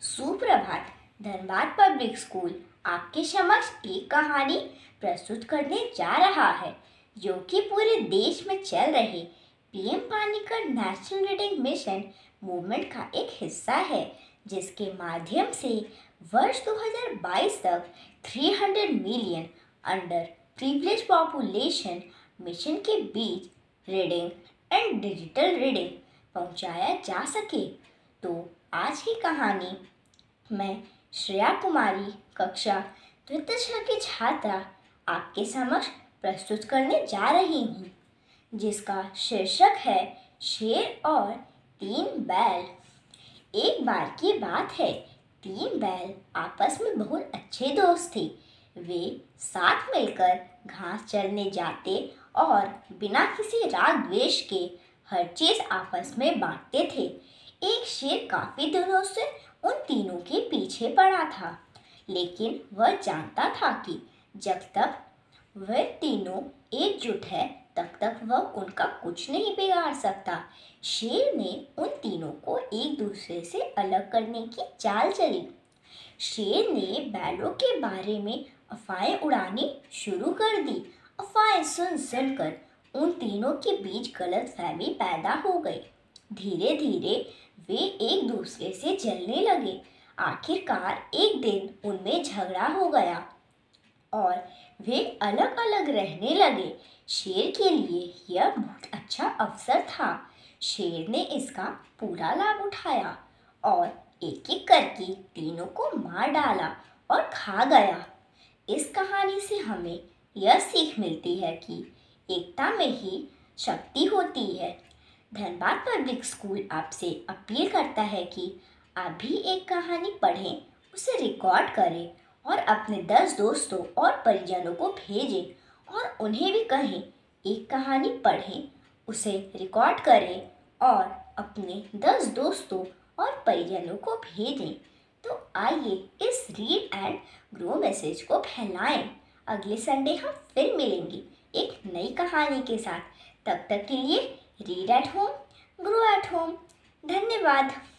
सुप्रभात। Dhanbad public school आपके समक्ष एक कहानी प्रस्तुत करने जा रहा है जो कि पूरे देश में चल रहे PM Panicker national reading mission movement का एक हिस्सा है, जिसके माध्यम से वर्ष 2022 तक 300 million under privilege population mission के बीच रीडिंग एंड डिजिटल रीडिंग पहुंचाया जा सके। तो आज की कहानी मैं श्रेया कुमारी कक्षा द्वितीय की छात्रा आपके समक्ष प्रस्तुत करने जा रही हूँ, जिसका शीर्षक है शेर और 3 बैल। एक बार की बात है, 3 बैल आपस में बहुत अच्छे दोस्त थे। वे साथ मिलकर घास चरने जाते और बिना किसी राग द्वेष के हर चीज आपस में बांटते थे। एक शेर काफी दिनों से उन तीनों के पीछे पड़ा था, लेकिन वह जानता था कि जब तक वह तीनों एकजुट है तब तक वह उनका कुछ नहीं बिगाड़ सकता। शेर ने उन तीनों को एक दूसरे से अलग करने की चाल चली। शेर ने बैलों के बारे में अफवाहें उड़ानी शुरू कर दी। अफवाहें सुनकर उन तीनों के बीच गलतफहमी पैदा हो गई। धीरे धीरे वे एक दूसरे से जलने लगे। आखिरकार एक दिन उनमें झगड़ा हो गया और वे अलग अलग रहने लगे। शेर के लिए यह बहुत अच्छा अवसर था। शेर ने इसका पूरा लाभ उठाया और एक एक करके तीनों को मार डाला और खा गया। इस कहानी से हमें यह सीख मिलती है कि एकता में ही शक्ति होती है। धनबाद पब्लिक स्कूल आपसे अपील करता है कि आप भी एक कहानी पढ़ें, उसे रिकॉर्ड करें और अपने 10 दोस्तों और परिजनों को भेजें और उन्हें भी कहें एक कहानी पढ़ें, उसे रिकॉर्ड करें और अपने 10 दोस्तों और परिजनों को भेजें। तो आइए इस रीड एंड ग्रो मैसेज को फैलाएं। अगले संडे हम फिर मिलेंगे एक नई कहानी के साथ। तब तक के लिए read at home, grow at home. धन्यवाद।